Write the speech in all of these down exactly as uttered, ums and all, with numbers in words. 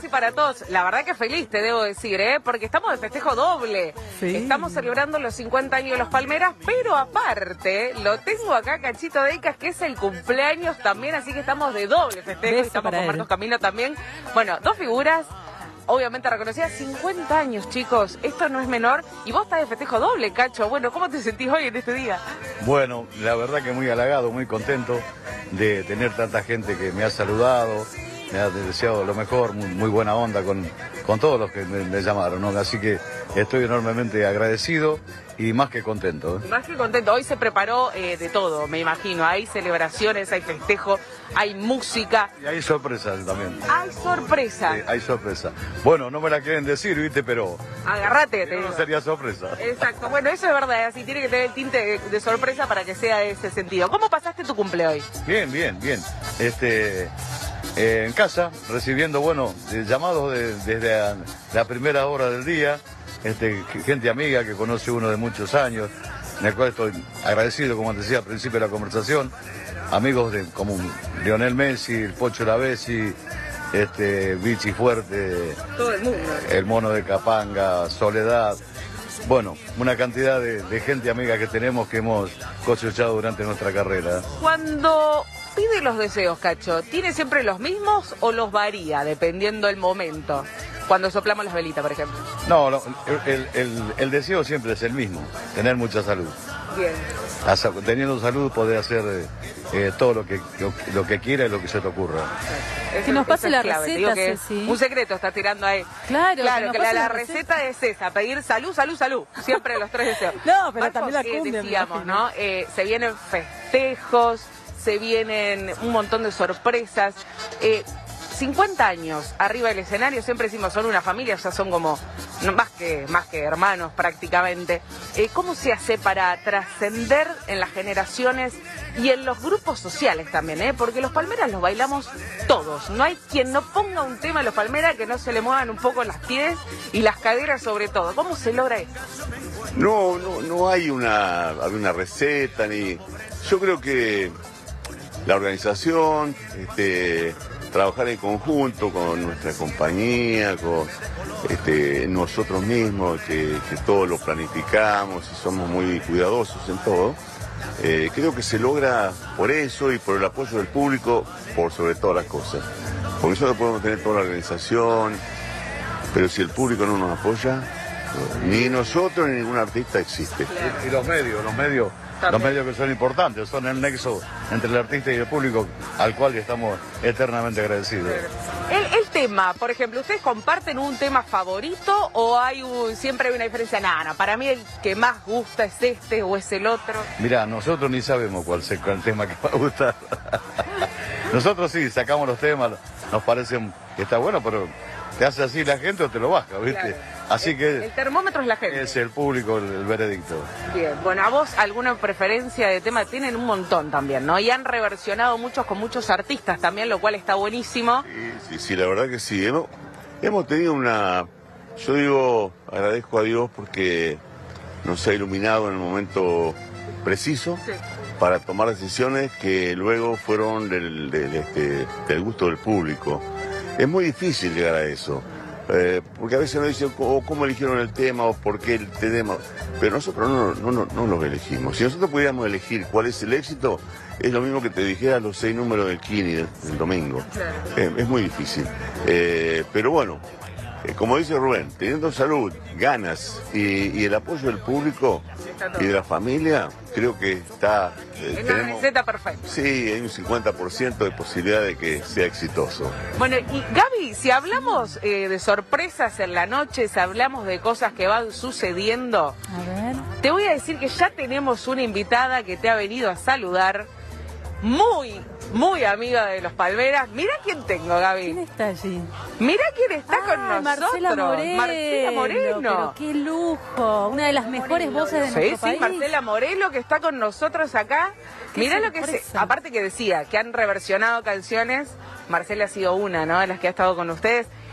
y para todos. La verdad que feliz, te debo decir, ¿eh? Porque estamos de festejo doble. Sí. Estamos celebrando los cincuenta años de los Palmeras, pero aparte, lo tengo acá, Cachito Deicas, que es el cumpleaños también, así que estamos de doble festejo. Beso Estamos para con él. Marcos Camilo también. Bueno, dos figuras obviamente reconocidas, cincuenta años, chicos. Esto no es menor. Y vos estás de festejo doble, Cacho. Bueno, ¿cómo te sentís hoy en este día? Bueno, la verdad que muy halagado, muy contento de tener tanta gente que me ha saludado, me ha deseado lo mejor, muy, muy buena onda con, con todos los que me, me llamaron, ¿no? Así que estoy enormemente agradecido y más que contento, ¿eh? Más que contento. Hoy se preparó eh, de todo, me imagino. Hay celebraciones, hay festejo, hay música. Y hay sorpresas también. Hay sorpresa. Sí, hay sorpresa. Bueno, no me la quieren decir, ¿viste? Pero Agárrate. Te no digo. sería sorpresa. Exacto. Bueno, eso es verdad. Así tiene que tener el tinte de, de sorpresa para que sea de ese sentido. ¿Cómo pasaste tu cumple hoy? Bien, bien, bien. Este, eh, en casa, recibiendo, bueno, eh, llamados de- desde la, la primera hora del día, este, gente amiga que conoce uno de muchos años, en el cual estoy agradecido, como te decía al principio de la conversación, amigos de, como Lionel Messi, el Pocho Lavesi, este, Vichy Fuerte, Todo el mundo. el Mono de Capanga, Soledad. Bueno, una cantidad de, de gente amiga que tenemos que hemos cosechado durante nuestra carrera. Cuando pide los deseos, Cacho, ¿tiene siempre los mismos o los varía dependiendo del momento? Cuando soplamos las velitas, por ejemplo. No, no, el, el- el deseo siempre es el mismo, tener mucha salud. Bien. Hasta teniendo salud poder hacer eh, eh, todo lo que, lo, lo que quiera y lo que se te ocurra. Eso- nos eso pase es la clave. Te receta, digo que Ceci. un secreto está tirando ahí. Claro, Claro, que nos que la, pase la la receta es esa, pedir salud, salud, salud. Siempre los tres deseos. No, pero Marcos, también la eh, cumbia, me decíamos, imagino. ¿no? Eh, se vienen festejos, se vienen un montón de sorpresas. Eh, cincuenta años arriba del escenario, siempre decimos, son una familia, ya son como no, más que más que hermanos prácticamente. Eh, ¿Cómo se hace para trascender en las generaciones y en los grupos sociales también? ¿eh? Porque los Palmeras los bailamos todos. No hay quien no ponga un tema de los Palmeras que no se le muevan un poco las pies y las caderas sobre todo. ¿Cómo se logra esto? No, no, no hay una, una receta ni. Yo creo que la organización, este, trabajar en conjunto con nuestra compañía, con este, nosotros mismos, que, que todo lo planificamos y somos muy cuidadosos en todo. Eh, creo que se logra por eso y por el apoyo del público, por sobre todas las cosas. Porque nosotros podemos tener toda la organización, pero si el público no nos apoya, ni nosotros ni ningún artista existe. Y, y los medios, los medios, los medios que son importantes, son el nexo entre el artista y el público, al cual estamos eternamente agradecidos. El, el tema, por ejemplo, ¿ustedes comparten un tema favorito o hay un, siempre hay una diferencia? Nada, no, para mí el que más gusta es este o es el otro. Mirá, nosotros ni sabemos cuál es el tema que va a gustar. Nosotros sí, sacamos los temas, nos parecen que está bueno, pero te hace así la gente o te lo baja, ¿viste? Claro. Así El que termómetro es la gente. es el público el, el veredicto. Bien, bueno, a vos alguna preferencia de tema tienen un montón también, ¿no? Y han reversionado muchos con muchos artistas también, lo cual está buenísimo. Sí, sí, sí, la verdad que sí. Hemos, hemos tenido una... Yo digo, agradezco a Dios porque nos ha iluminado en el momento preciso Sí. para tomar decisiones que luego fueron del, del, este, del gusto del público. Es muy difícil llegar a eso. Eh, porque a veces nos dicen oh, cómo eligieron el tema o por qué el tema, pero nosotros no, no, no, no los elegimos. Si nosotros pudiéramos elegir cuál es el éxito, es lo mismo que te dijera los seis números del Kini del, del domingo. Claro. Eh, es muy difícil. Eh, pero bueno, eh, como dice Rubén, teniendo salud, ganas y, y el apoyo del público y de la familia, creo que está... eh, Es la tenemos- receta perfecta. Sí, hay un cincuenta por ciento de posibilidad de que sea exitoso. Bueno, y Gaby, si hablamos eh, de sorpresas en la noche, si hablamos de cosas que van sucediendo, A ver. te voy a decir que ya tenemos una invitada que te ha venido a saludar, muy, muy amiga de los Palmeras. Mira quién tengo, ¿Quién Gaby. está allí? Mira quién está Ah, con nosotros. Marcela Moreno. Marcela Moreno. Pero qué lujo. Una de las mejores voces de Sí, nuestro sí, país. Marcela Morelo que está con nosotros acá. Qué Mirá lo que se, sorpresa. aparte que decía, que han reversionado canciones, Marcela ha sido una, ¿no? De las que ha estado con ustedes.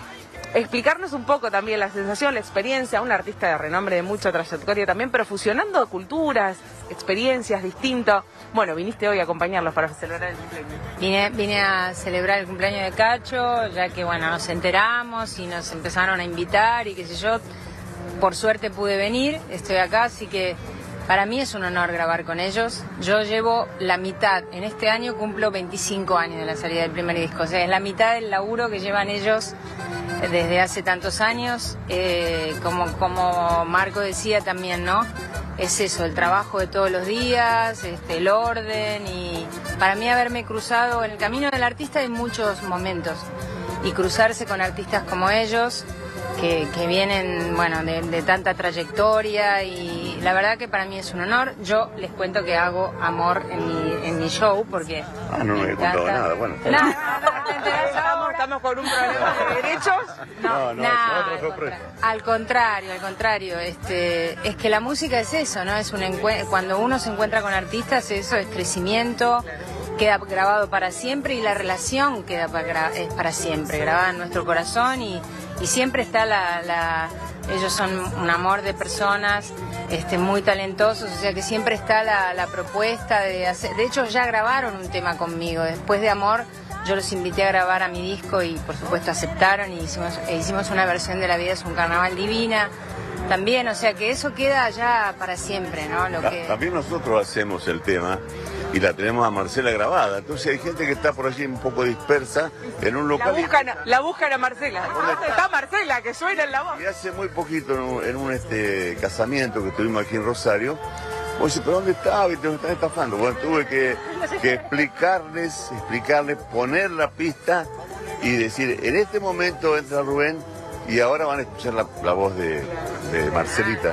explicarnos un poco también la sensación, la experiencia, un artista de renombre, de mucha trayectoria también, pero fusionando culturas, experiencias distintas. Bueno, viniste hoy a acompañarlos para celebrar el cumpleaños. Vine, vine a celebrar el cumpleaños de Cacho, ya que bueno, nos enteramos y nos empezaron a invitar y qué sé yo. Por suerte pude venir, estoy acá, así que para mí es un honor grabar con ellos. Yo llevo la mitad, en este año cumplo veinticinco años de la salida del primer disco, o sea, es la mitad del laburo que llevan ellos desde hace tantos años. Eh, como, como Marco decía también, ¿no? Es eso, el trabajo de todos los días, este, el orden, y para mí haberme cruzado en el camino del artista en muchos momentos y cruzarse con artistas como ellos que, que vienen, bueno, de, de tanta trayectoria, y la verdad que para mí es un honor. Yo les cuento que hago amor en mi, en mi show porque Ah, no me he contado nada, bueno. Nada, nada, te enterás Estamos, ahora. estamos con un problema de derechos. No, no, Nada, es otra al, sorpresa. contra- al contrario, al contrario, este, es que la música es eso, ¿no? Es un encue- cuando uno se encuentra con artistas, eso es crecimiento, queda grabado para siempre, y la relación queda para, gra- es para siempre, grabada en nuestro corazón, y, y siempre está la, la, ellos son un amor de personas, este, muy talentosos, o sea que siempre está la, la propuesta de hacer. De hecho ya grabaron un tema conmigo, Después de Amor. Yo los invité a grabar a mi disco y por supuesto aceptaron, y hicimos, e hicimos una versión de La Vida es un Carnaval divina también, o sea que eso queda ya para siempre, ¿no? Lo Ta- que... También nosotros hacemos el tema y la tenemos a Marcela grabada. Entonces hay gente que está por allí un poco dispersa en un La local. y- buscan, la buscan a Marcela. ¿Dónde está Marcela? Que suena en la voz. Y hace muy poquito en un, en un, este, casamiento que tuvimos aquí en Rosario, vos decís, ¿pero dónde estaba? Y te están estafando. Bueno, tuve que, que explicarles, explicarles, poner la pista y decir, en este momento entra Rubén y ahora van a escuchar la, la voz de, de Marcelita.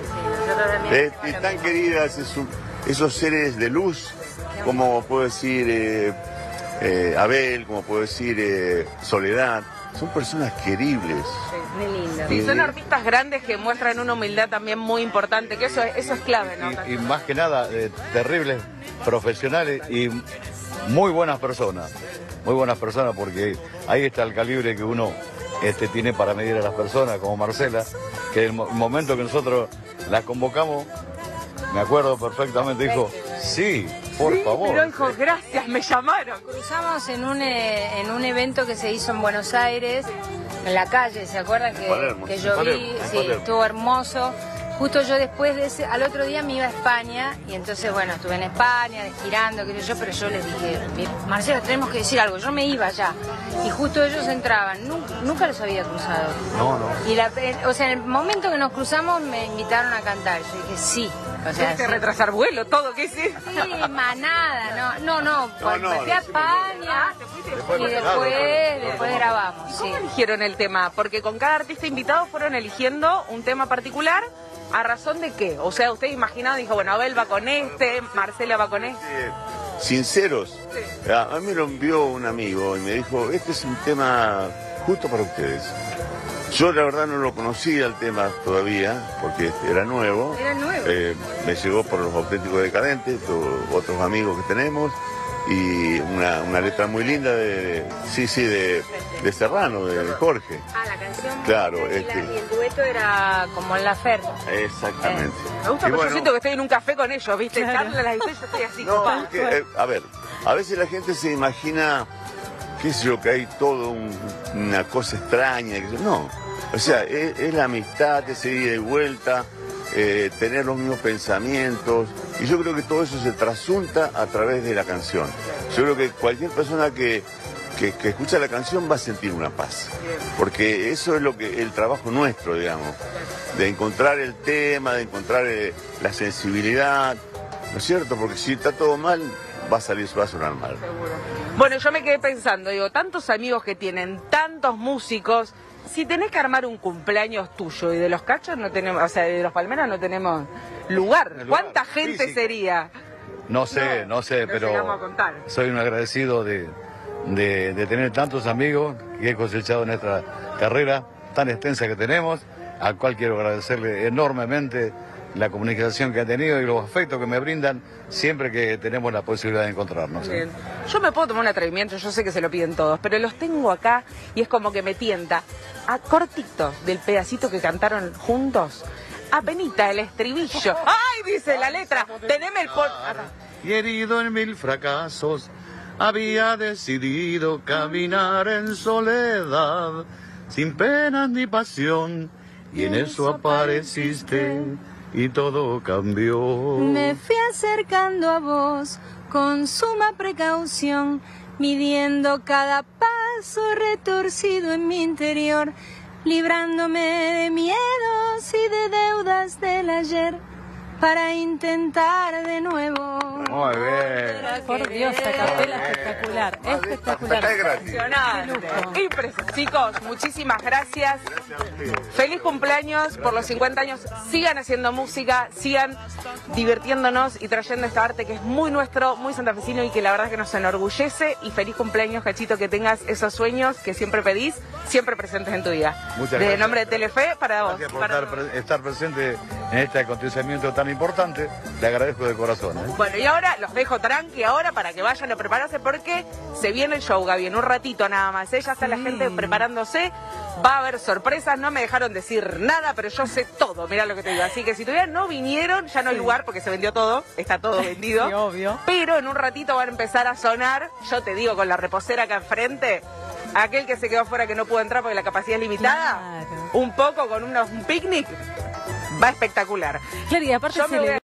Es, es tan queridas, es un- esos seres de luz, como puedo decir eh, eh, Abel, como puedo decir eh, Soledad, son personas queribles. Muy lindo. Sí, son artistas grandes que muestran una humildad también muy importante, que eso es, eso es clave, ¿no? Y, y más que nada, eh, terribles profesionales y muy buenas personas. Muy buenas personas, porque ahí está el calibre que uno este, tiene para medir a las personas, como Marcela, que el, mo- el momento que nosotros la convocamos, me acuerdo perfectamente, dijo, sí, por Sí, favor. pero dijo, gracias, me llamaron. Cruzamos en un, eh, en un evento que se hizo en Buenos Aires, en la calle, ¿se acuerdan que, Palermo, que en yo Palermo, vi? en Sí, Palermo. estuvo hermoso. Justo yo después de ese, al otro día me iba a España, y entonces bueno, estuve en España, girando, qué sé yo, pero yo les dije, Marcelo, tenemos que decir algo, yo me iba ya. Y justo ellos entraban, nunca, nunca los había cruzado. No, no. Y la, o sea, en el momento que nos cruzamos me invitaron a cantar, yo dije, sí. O sea, Tienes que sí. retrasar vuelo, todo, ¿qué hiciste? Sí, manada, no, no, no, cuando no, me fui a no, hicimos España Después y lo después, grabamos. después grabamos, sí. ¿Cómo eligieron el tema? Porque con cada artista invitado fueron eligiendo un tema particular. ¿A razón de qué? O sea, usted imaginaba, dijo, bueno, Abel va con este, Marcela va con este. Eh, sinceros, a a mí me lo envió un amigo y me dijo, este es un tema justo para ustedes. Yo la verdad no lo conocía el tema todavía, porque era nuevo. Era nuevo. Eh, me llegó por los auténticos decadentes, o- otros amigos que tenemos, y una, una letra muy linda de, sí, sí, de, de Serrano, de Jorge. Ah, la canción. Claro, y, la- este. y el dueto era como en la oferta. Exactamente. Me gusta Y porque bueno, yo siento que estoy en un café con ellos, ¿viste? Charlan las historias, yo estoy así. No, copada. porque, eh, a ver, a veces la gente se imagina, qué sé yo, que hay todo un- una cosa extraña. Que yo- no, o sea, es, es la amistad, ese ida y vuelta, eh, tener los mismos pensamientos. Y yo creo que todo eso se trasunta a través de la canción. Yo creo que cualquier persona que, que, que escucha la canción va a sentir una paz. Porque eso es lo que el trabajo nuestro, digamos, de encontrar el tema, de encontrar eh, la sensibilidad, ¿no es cierto? Porque si está todo mal, va a salir, va a sonar mal. Bueno, yo me quedé pensando, digo, tantos amigos que tienen, tantos músicos, si tenés que armar un cumpleaños tuyo y de los Cachos no tenemos, o sea, de los Palmeras no tenemos lugar. El lugar ¿Cuánta gente físico. sería? No sé, no, sé, no pero llegamos a contar. soy un agradecido de, de, de tener tantos amigos que he cosechado en esta carrera tan extensa que tenemos, al cual quiero agradecerle enormemente la comunicación que han tenido y los afectos que me brindan siempre que tenemos la posibilidad de encontrarnos. ¿eh? Bien. Yo me puedo tomar un atrevimiento, yo sé que se lo piden todos, pero los tengo acá y es como que me tienta. a cortito del pedacito que cantaron juntos, apenita el estribillo. ¡Ay! Dice la letra, teneme el por... Y herido en mil fracasos, había decidido caminar en soledad, sin penas ni pasión, y en eso apareciste y todo cambió. Me fui acercando a vos con suma precaución, midiendo cada paso retorcido en mi interior, librándome de miedos y de deudas del ayer, para intentar de nuevo. Muy bien. Por Dios, esta capela espectacular, espectacular. Acá es gratis. Impresionante. Impresionante. Chicos, muchísimas gracias. Feliz cumpleaños por los cincuenta años. Sigan haciendo música, sigan divirtiéndonos y trayendo esta arte que es muy nuestro, muy santafesino y que la verdad que nos enorgullece. Y feliz cumpleaños, Cachito, que tengas esos sueños que siempre pedís, siempre presentes en tu vida. Muchas De gracias. nombre de Telefe, para vos. Gracias por Para- estar, pre- estar presente en este acontecimiento tan importante. Le agradezco de corazón. ¿eh? Bueno, y ahora los dejo tranqui ahora para que vayan a prepararse porque se viene el show, Gaby, en un ratito nada más. ¿eh? Ya está la gente preparándose, va a haber sorpresas, no me dejaron decir nada, pero yo sé todo, mirá lo que te digo. Así que si todavía no vinieron, ya no hay lugar porque se vendió todo, está todo vendido. Sí, obvio. Pero en un ratito van a empezar a sonar, yo te digo, con la reposera acá enfrente, aquel que se quedó afuera que no pudo entrar porque la capacidad es limitada, Claro. un poco con unos, un picnic, va espectacular. Claro, y aparte Yo me voy a